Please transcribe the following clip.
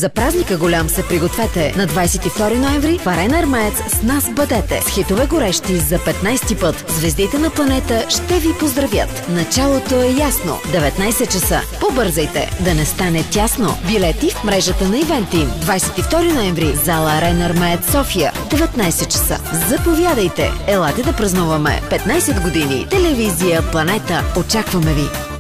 За празника голям се пригответе. На 22 ноември в Арена Армеец с нас бъдете. С хитове горещи за 15 път. Звездите на планета ще ви поздравят. Началото е ясно. 19 часа. Побързайте, да не стане тясно. Билети в мрежата на Ивентим. 22 ноември. Зала Арена Армеец, София. 19 часа. Заповядайте. Елате да празнуваме 15 години. Телевизия Планета. Очакваме ви.